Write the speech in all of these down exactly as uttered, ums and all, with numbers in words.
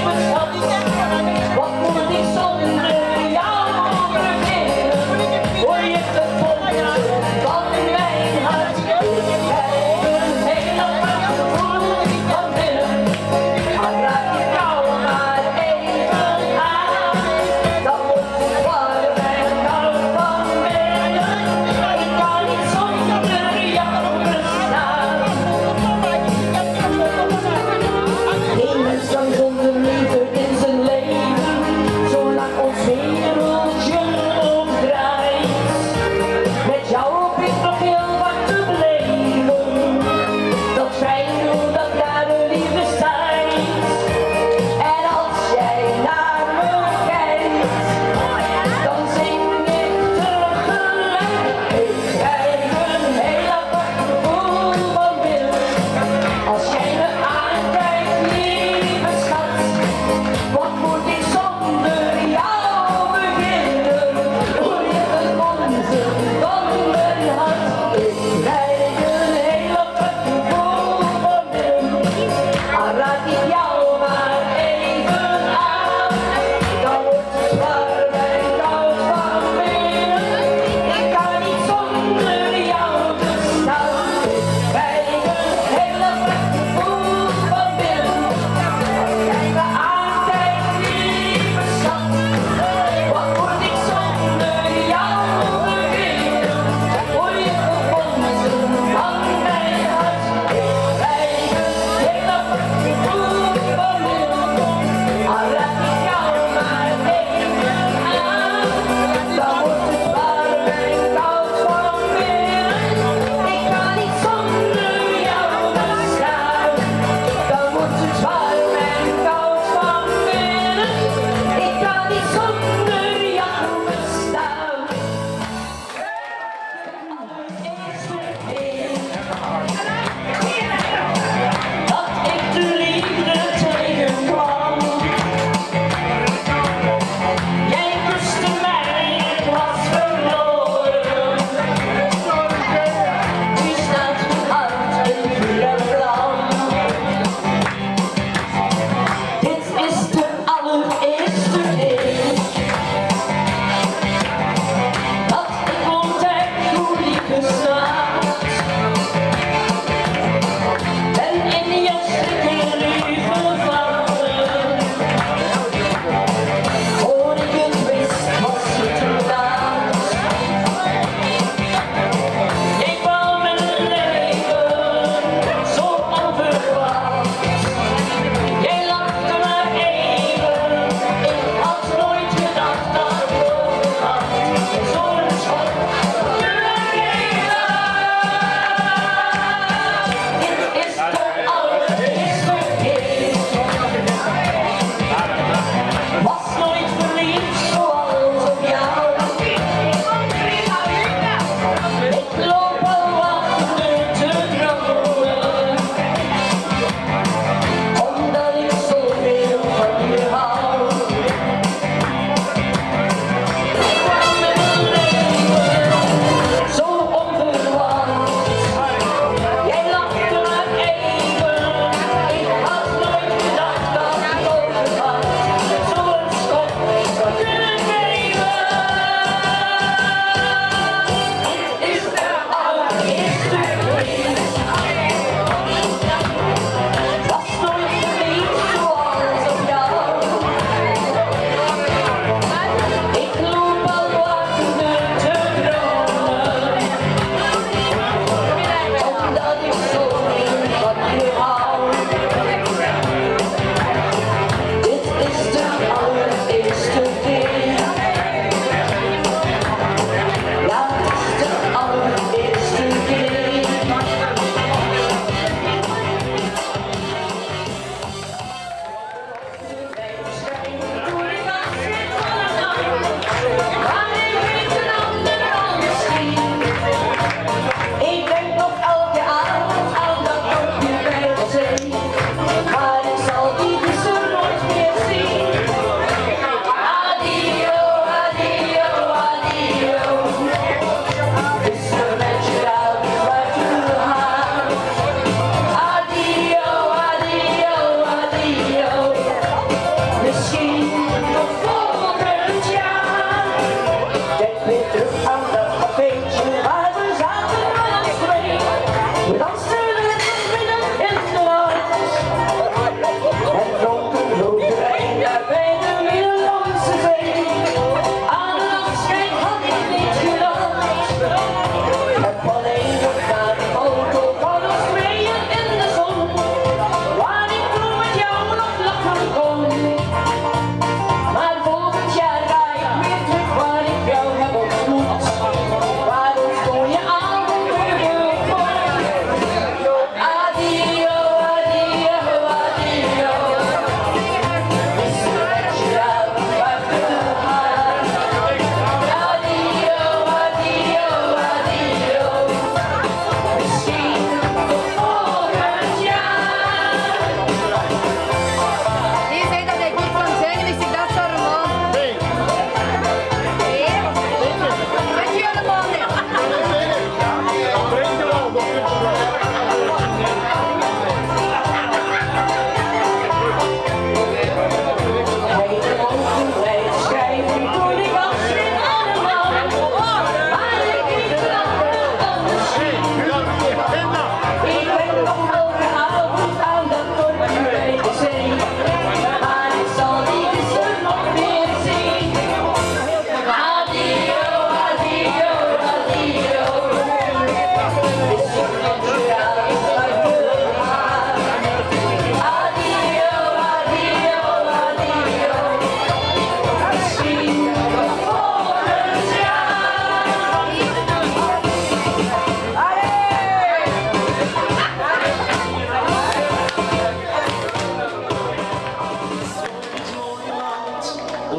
Zonder liefde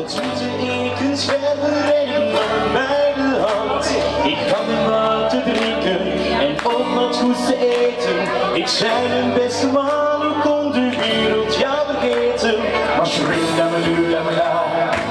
Wat zoete ik een zwerver en nam bij de hand. Ik gaf hem wat te drinken en ook wat goeds te eten. Ik zei mijn beste man, hoe kon de wereld jou vergeten? Maar schrik dan maar nu, dan maar daar.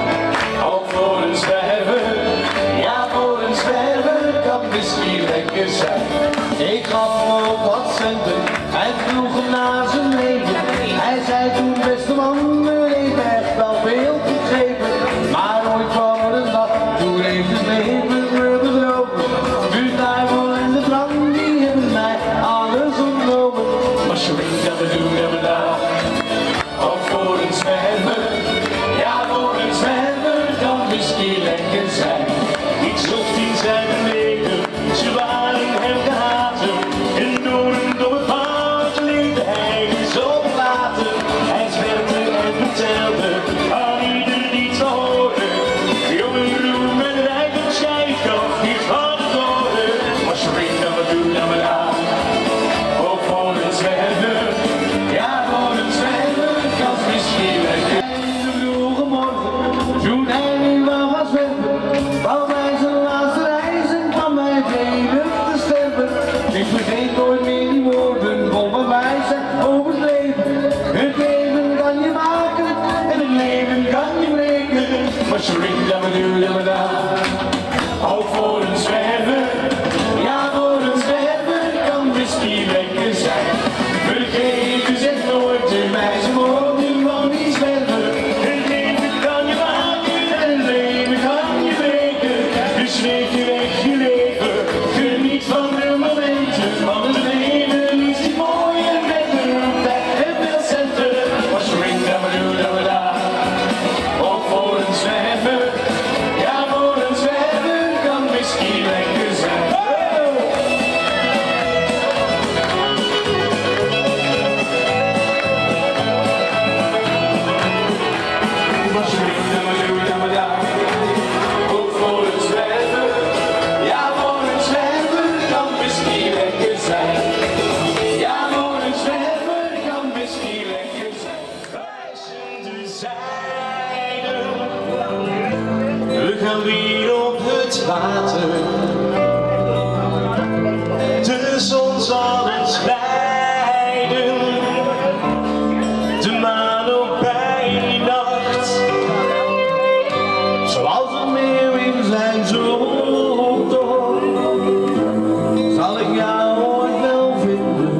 Ook voor een zwerver, ja voor een zwerver kan misschien lekker zijn. Ik gaf hem ook wat centen, hij vroeg hem naar zijn leven. Hij zei toen, beste man, we heeft echt wel veel gegeven. Maar ooit kwam er een dag, toen heeft het leven me bedrogen. De duivel en de drank, die hebben mij alles ontnomen. Maar schrik dat we doen, dat we daar. Ook voor een zwerver, ja voor een zwerver kan misschien lekker zijn. Ik zocht in zijn leven, ze waren hem gehaten. En door een domme fout leefde hij zo verlaten. Hij zwerfde en vertelde aan ieder die het zou horen. Jongen, roem en rijk en schijf kan niet van het horen. Maar schrik dat we doen, dat we daar. Ook voor een zwerver, ja voor een zwerver kan misschien lekker. De vroege morgen, toen hij weer wou gaan zwerven, wou bij zijn laatste reis en kwam hij eeuwig te sterven. Ik vergeet nooit meer die woorden vol van wijsheid over het leven. Het leven kan je maken en het leven kan je breken. Maar schrik dat we nu, dat we daar. Ook voor een zwerver, ja voor een zwerver kan misschien lekker zijn. Vergeet dus echt nooit de wijze woorden van die zwerver. Het leven kan je maken en het leven kan je breken. Dus leef je weg je leven, geniet van de momenten. Want het leven is niet mooi en met de tijd en veel centen. Maar schrik dat we nu, dat we daar. Ook voor een zwerver, ja voor een zwerver kan misschien lekker zijn. Maar schrik dat we nu, dat we daar. Ook voor een zwerver, ja voor een zwerver kan misschien lekker zijn. Ja voor een zwerver kan misschien lekker zijn. Wijzende zijden, we gaan weer op het water. De zon zal het leiden, de maan ook bij nacht. Zoals een meeuw in zijn zoektocht, zal ik jou ooit wel vinden.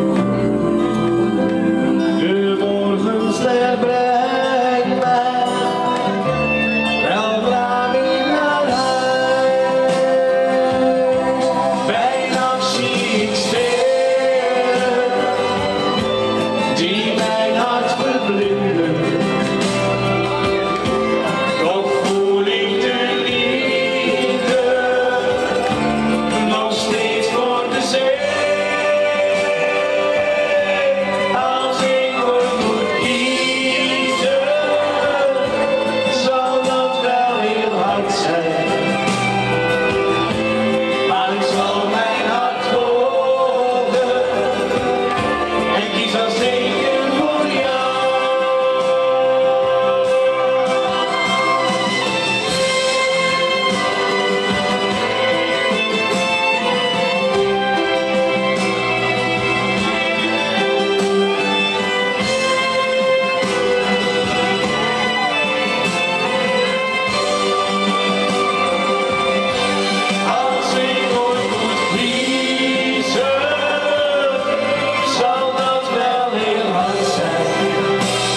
De morgenster brengt mij weldra weer naar huis. Bij nacht zie ik sterren die mijn hart verblinden. Toch voel ik de liefde nog steeds voor de zee. Als ik ooit moet kiezen, zal dat wel heel hard zijn. Maar ik zal mijn hart volgen en kies dan zeker voor jou. Als ik ooit moet kiezen, zal dat wel heel hard zijn.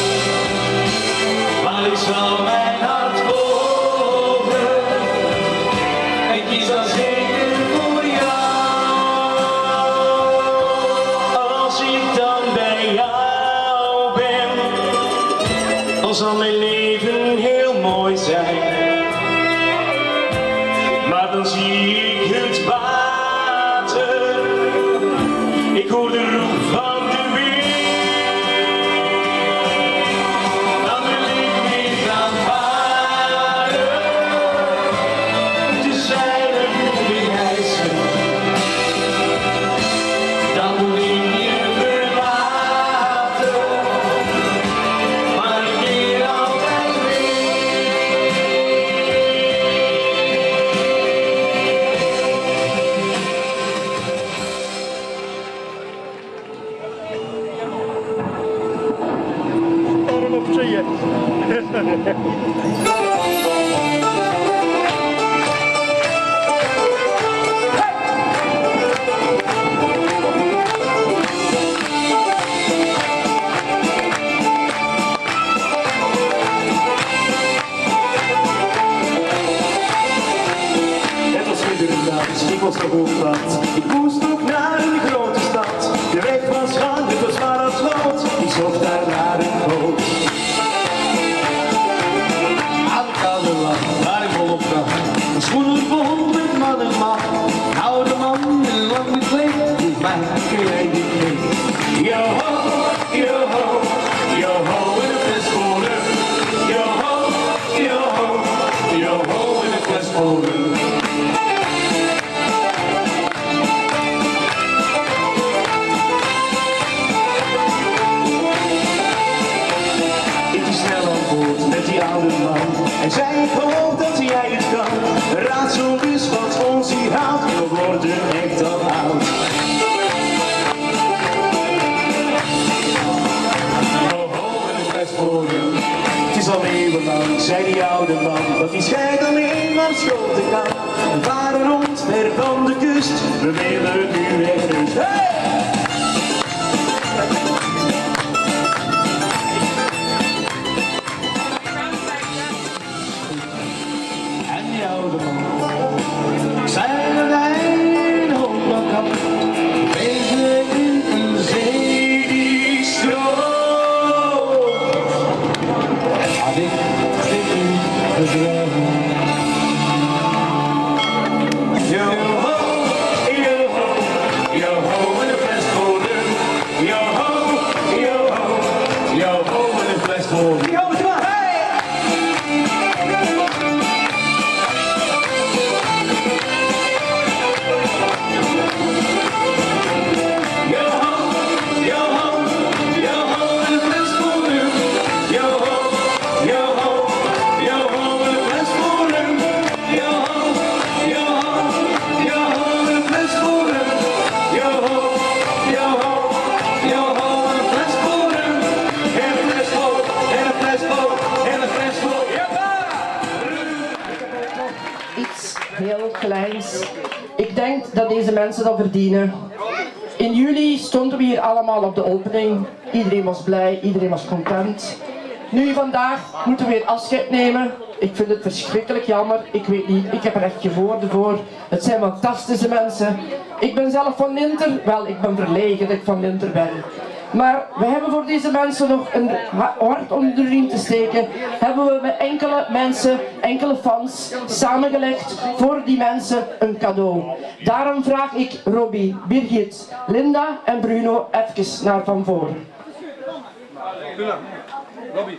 Maar ik zal mijn hart volgen en kies dan zeker voor jou. Als ik dan bij jou ben, dan zal mijn leven heel mooi zijn. Maar dan zie ik het water, ik hoor de roep van de wind. Dan wil ik weer gaan varen, de zeilen weer hijsen. Dan moet ik je verlaten, maar ik keer altijd weer. Ik was nog opgewacht. Ik moest nog naar een grote stad. De weg was lang, het was maar asfalt. Ik zocht daar naar een boot. Aan de koude land, waar ik volop kwam. Mijn schoenen vol met man en man. Een oude man in een lang gekleed, die mij gekleed heeft. Yo ho, yo ho, yo ho in een fles vol rum. Yo ho, yo ho, yo ho in een fles vol rum. Met die oude man en zei ik hoop dat jij het kan. Een raadsel is wat ons hier houdt, we worden echt al oud. Oh, oh, en een fles voor hem. Het is al eeuwenlang, zei die oude man, want die schijnt alleen maar schuld te gaan. We varen rond ver van de kust, we willen nu echt rust. Hey! Zijn er een hoogblok wezen in een zee die stroomt. Had ik dit niet gedroomd. Yo ho, yo ho, yo ho met een fles voor rum. Yo ho, yo ho, yo ho met een fles voor rum. Heel kleins. Ik denk dat deze mensen dat verdienen. In juli stonden we hier allemaal op de opening. Iedereen was blij, iedereen was content. Nu vandaag moeten we weer afscheid nemen. Ik vind het verschrikkelijk jammer. Ik weet niet, ik heb er echt geen woorden voor. Het zijn fantastische mensen. Ik ben zelf van Linter. Wel, ik ben verlegen dat ik van Linter ben. Maar we hebben voor deze mensen nog een hart onder de riem te steken. Hebben we met enkele mensen, enkele fans, samengelegd voor die mensen een cadeau. Daarom vraag ik Robbie, Birgit, Linda en Bruno even naar van voren. Robbie.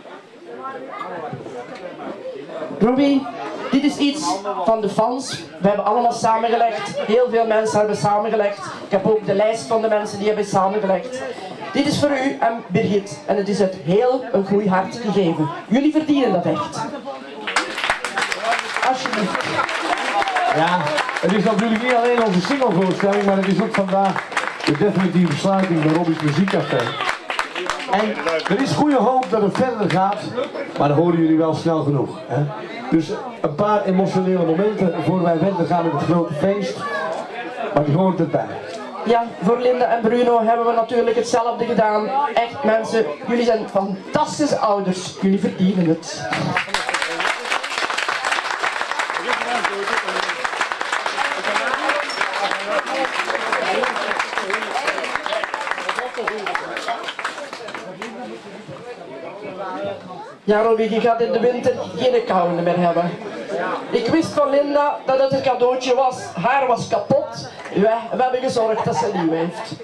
Robbie, dit is iets van de fans. We hebben allemaal samengelegd. Heel veel mensen hebben samengelegd. Ik heb ook de lijst van de mensen die hebben samengelegd. Dit is voor u en Birgit. En het is het heel een goed hart gegeven. Jullie verdienen dat echt. Alsjeblieft. Ja, het is natuurlijk niet alleen onze singlevoorstelling, maar het is ook vandaag de definitieve sluiting bij Robbie's Muziekcafé. En er is goede hoop dat het verder gaat, maar dat horen jullie wel snel genoeg. Hè? Dus een paar emotionele momenten voor wij verder gaan met het grote feest, maar die hoort erbij. Ja, voor Linda en Bruno hebben we natuurlijk hetzelfde gedaan. Echt mensen, jullie zijn fantastische ouders, jullie verdienen het. Ja, Robbie, je gaat in de winter geen koude meer hebben. Ik wist van Linda dat het een cadeautje was. Haar was kapot. We, we hebben gezorgd dat ze nieuw heeft.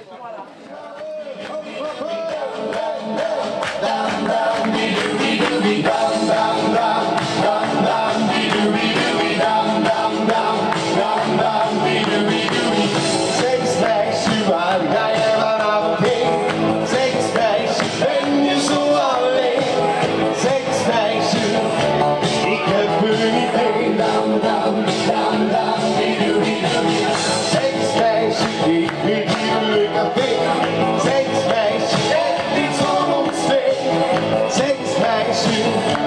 Seksmeisje,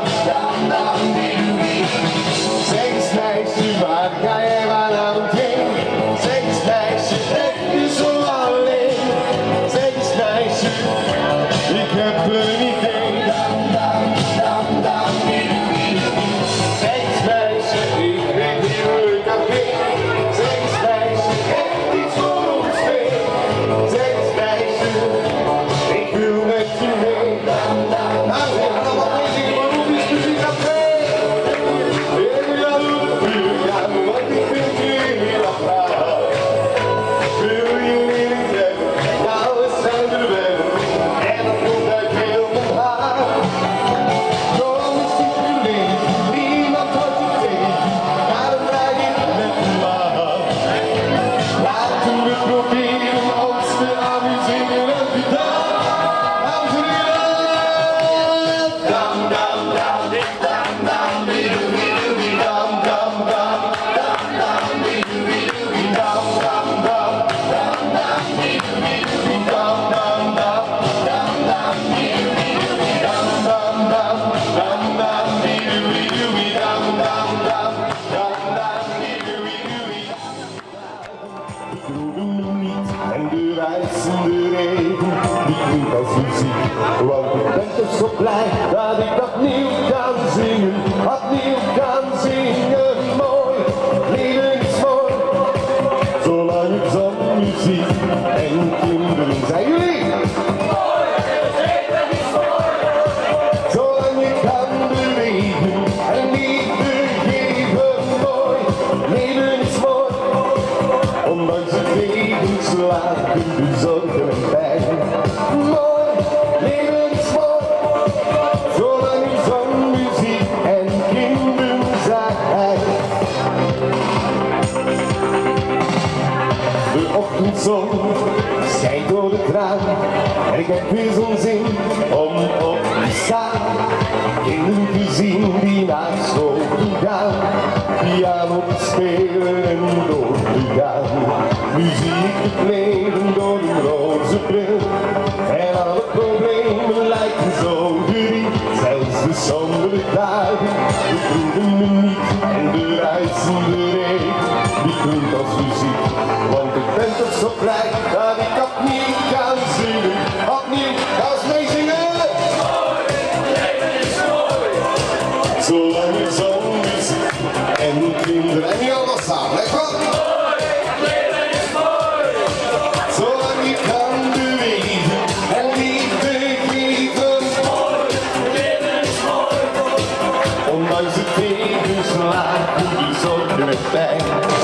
Zeg eens meisje, waar ga jij vanavond heen? Zeg eens meisje, echt je zo alleen? Zeg eens meisje, ik heb een idee. Zeg eens meisje, ik weet hier een café. Zeg eens meisje, echt iets voor ons twee. Zeg eens meisje, ik wil met je mee. Nou, we gaan allemaal mee zingen, maar hoe is muziek café? Ik wil jou door de vuur gaan, want ik vind je heel apart. Wil je niet hebben? Nou, we zijn er wel. En dat komt uit heel mijn hart. Kom eens niet alleen, niemand houdt je tegen. Daarom draai ik met me maar. Laten we proberen ons te amuseren en te dansen. Dames en heren, dam dam dam, dam dam, bidoebidoebie, dam dam dam, dam dam, bidoebidoebie, dam dam dam, dam dam, bidoebidoebie, dam dam dam, dam dam, bidoebidoebie, dam dam dam, dam dam, bidoebidoebie, dam dam dam, dam dam, bidoebidoebie. Ik roerde me niet en de rijzende regen, die klinkt als muziek, want ik ben toch zo blij dat ik opnieuw kan zingen, opnieuw kan zingen. Mooi, leven is mooi, zolang het zonmuziek en kinderen zijn. Jullie? Zolang je kan bewegen en liefde geven. Mooi, leven is mooi, ondanks de tegenslagen, de zorgen en pijn. Mooi, leven is mooi, zolang er zonmuziek en kinderen zijn. De ochtendzon schijnt door de kraan en ik heb weer zo'n zin om op te staan. Kinderen te zien die naar school toe gaan, piano te spelen en door te gaan. Nu zie ik het leven door een roze bril en alle problemen lijken zo gering. Zelfs de sombere dagen beproeven me niet en de ruisende regen die klinkt als muziek. Want ik ben toch zo blij dat ik opnieuw kan zingen, opnieuw ga eens meezingen. Zolang er zonmuziek en kinderen en niet allemaal samen, echt wel? Zolang je kan bewegen en liefde geven. Ondanks de tegenslagen, die zorgen en pijn.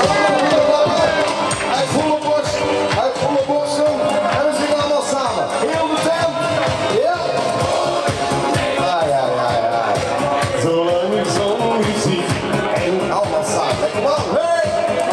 Uit volle borst, uit volle borsten en we zingen allemaal samen. Heel de tent, ja? Ah, ja, ja, ja. Zolang er zonmuziek en allemaal samen. Kom op, hey!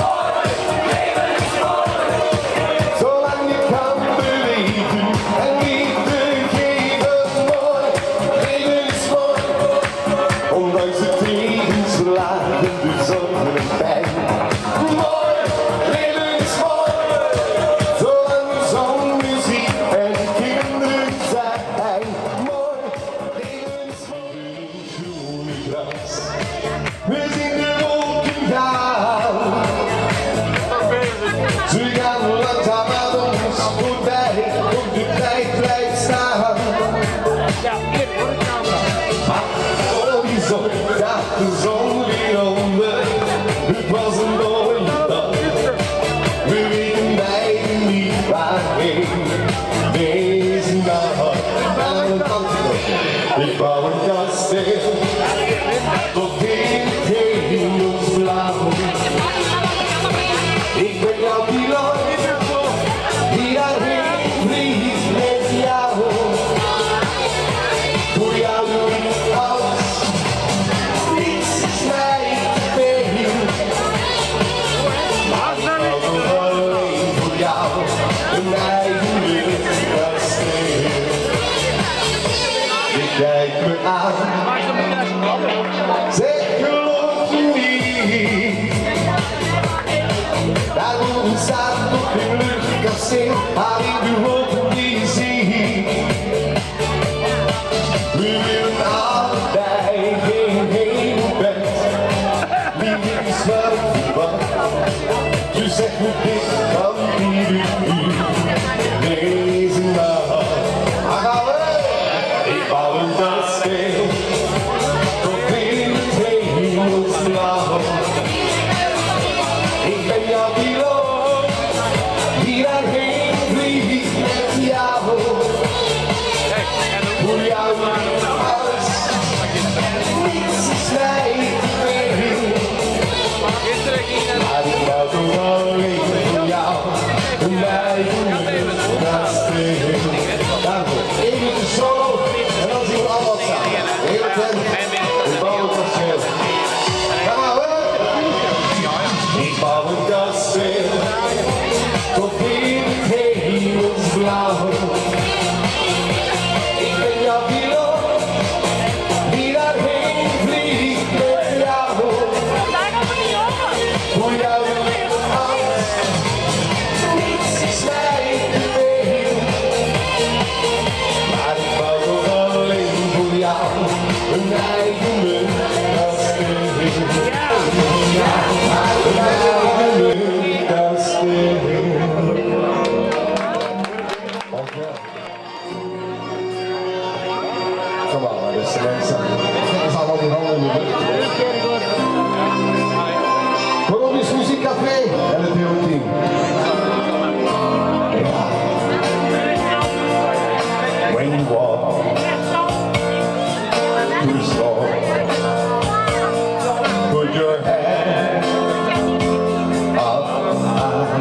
Zolang je kan bewegen en liefde geven. Mooi, leven is mooi, ondanks de tegenslagen, de zorgen en pijn. Mooi, leven is mooi, zolang er zonmuziek en kinderen zijn. Mooi, leven is mooi, groene gras. We zien de wolken gaan. Ze gaan langzaam aan ons voorbij, op de tijd blijft staan. Oh, die zon gaat de zon weer onder. Het was een mooie dag. We weten beiden niet waarheen. Deze nacht aan de kant. Ik bouw een kasteel tot in het hemelsblauw. Ik ben jouw piloot, die daarheen vliegt met jou. Voor jou doe ik alles, niets geen heen bent, wie is wel wat? Je zegt me dit kan hier u deze nacht. Daar gaan we! Ik bouw een kasteel tot in het hemelsblauw. Ik ben jouw piloot, die daarheen vliegt met jou. Voor jou alles, niets is mij te veel. Maar ik wou toch alleen voor jou, en mij doen dat stil. Daarvoor, even de solo, en dan zien we allemaal samen. De hele tent, we bouwen het kasteel. Gaan we! Ik bouw een kasteel, tot in het hemelsblauw. Ik ben jouw piloot, die daarheen vliegt met jou. Voor jou alles, niets is mij te veel. Maar ik bouw toch alleen voor jou een eigen kasteel. Ja, een eigen kasteel. Kom maar, beste mensen. Kijk eens allemaal die handen in de lucht. Voor ons muziekcafé en het hele team. Ja. When you walk to the store, put your hand up high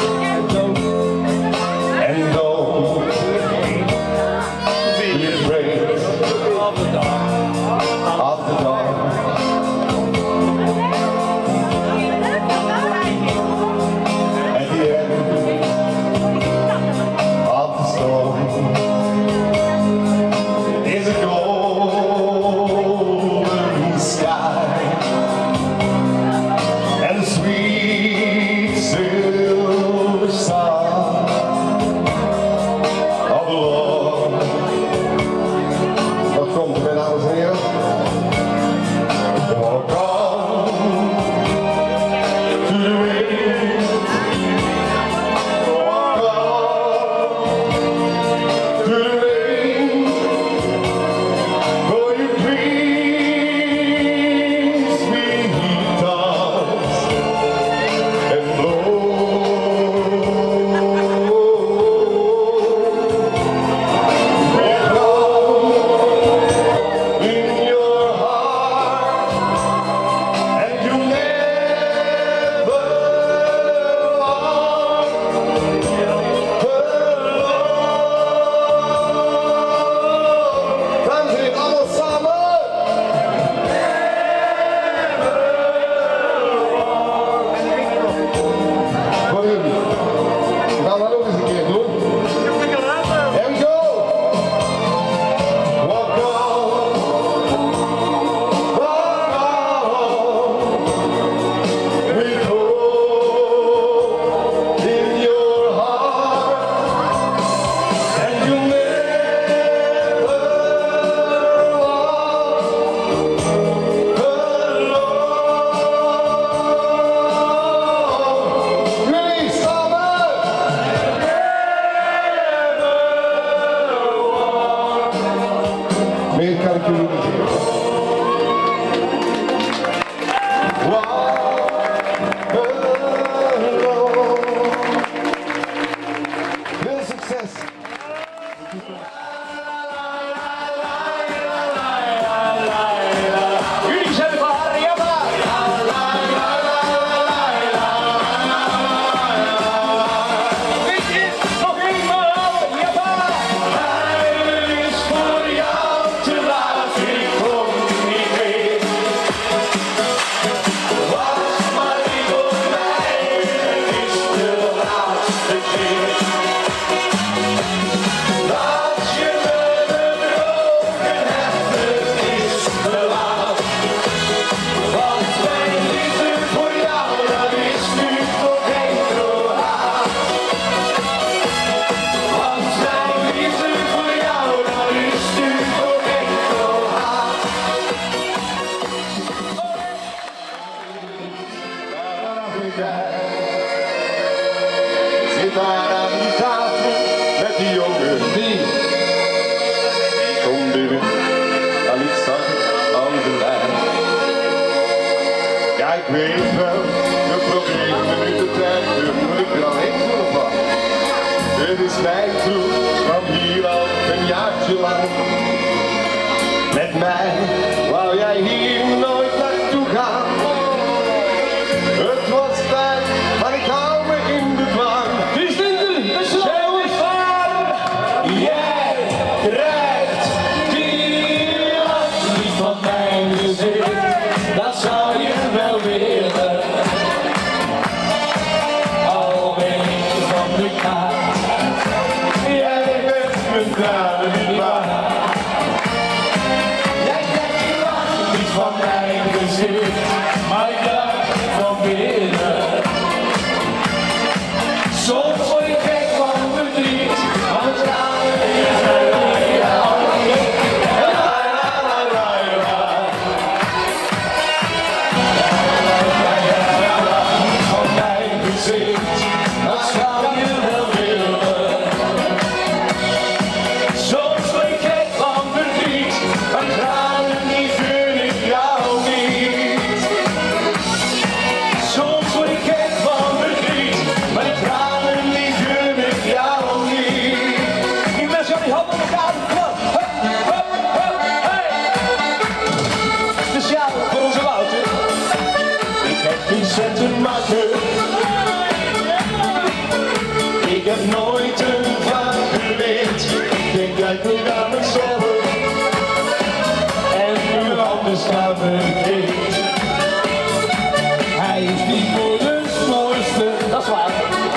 and don't be afraid of the dark. Of the dark. At the end of the storm is a golden zit daar aan die tafel met die jongen. Wie? Kom binnen, en ik zag het aan de lijn. Ja, ik weet wel, de problemen nu de tijd, maar ik ben al echt zo van. Het is mijn troep, van hier al een jaartje lang. Met mij wou jij hier nooit naartoe gaan. Het was tijd, maar ik hou me in de dwang. Wie stinkt er? De show is van! Jij krijgt die last niet van mijn gezicht, dat zou je wel willen. Al ben ik van de kaart, jij bent mijn tranen niet waard. Jij krijgt die last niet van mijn gezicht, maar ik dacht van binnen. Soms word ik gek van verdriet, maar het tranen zijn niet al niet. La la la la la. Niet van mijn gezicht, dat zou je wel willen. Soms word ik gek van verdriet, maar tranen die gun ik jou niet. Soms word ik gek van verdriet, maar tranen die gun ik jou niet. Die mensen gaan die handen op elkaar. Hup, hup, hup, hey. Speciaal voor onze Wouter. Ik heb geen cent te maken. Ik heb nooit een vak geleerd. Ik denk dat ik aan mezelf. En nu anders gaan verkeerd. Hij is niet voor de mooiste, dat is waar.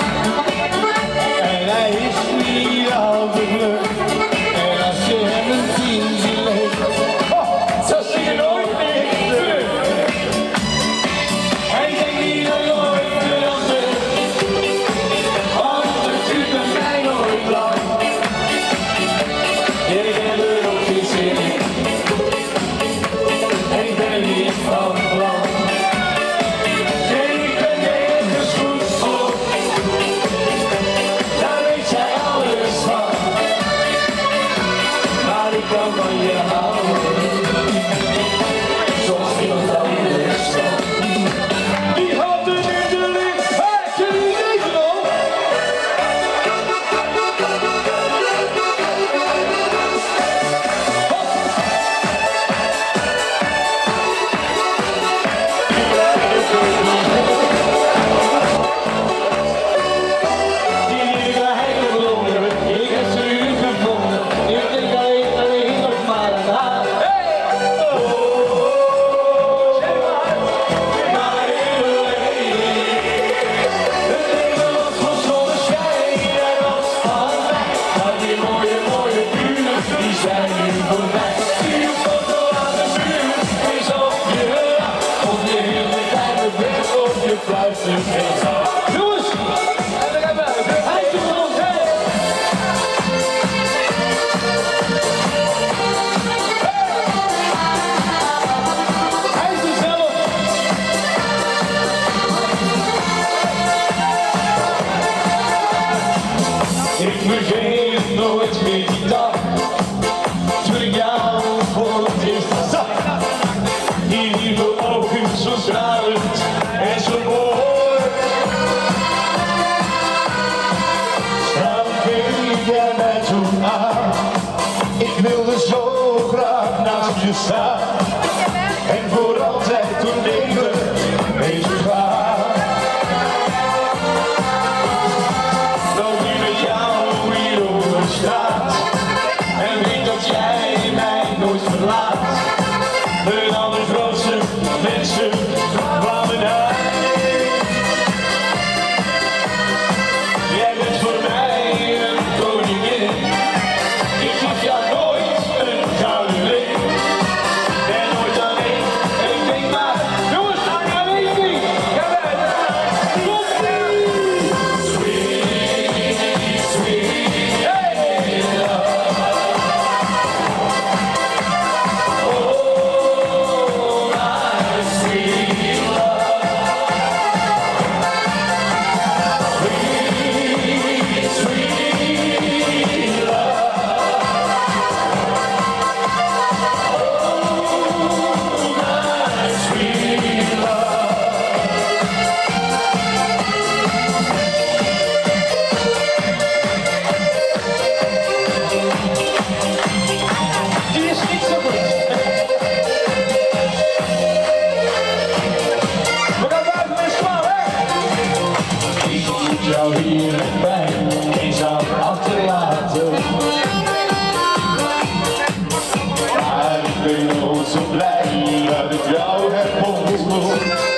En hij is niet al te vlug. En als je hem een tientje leeft, oh, zo zie je nooit meer terug. Hij denkt niet aan nooit veranderen, want het duurt bij mij nooit lang. Ik heb er ook geen zin in, en ik ben er niet van plan. Ik ben nergens goed voor, daar weet jij alles van. Maar ik kan van je houden, zoals iemand anders kan. Die handen in de lucht, hey, kun je niet nog? Die lieve heilige blonden, ik heb ze u gevonden. Ik denk alleen, alleen nog maar aan haar. Oh, maar in de leven. Het leven was van zonneschijn en was van mij. Maar die mooie, mooie buren, die zijn nu voorbij. Die foto aan de muur is op je lach. Of je heel de tijd bent of je fluistert geen zacht. Jongens, en dan gaan we uit. Hij is toch ons, hè? Hij is er zelf. Ik vergeet nooit meer die dag, toen ik jou voor het eerst zag. Die lieve ogen zo stralend en zo mooi. Stralend keek jij mij toen aan. Ik wilde zo graag naast je staan. En voor altijd toen leven wezen gaan. Dan nu met jou hier op de straat. En weet dat jij mij nooit verlaat. De allergrootste mensen kwamen naar. Jij bent voor mij een koningin. Ik geef jou nooit een gouden ring. dat ik jou heb ontmoet.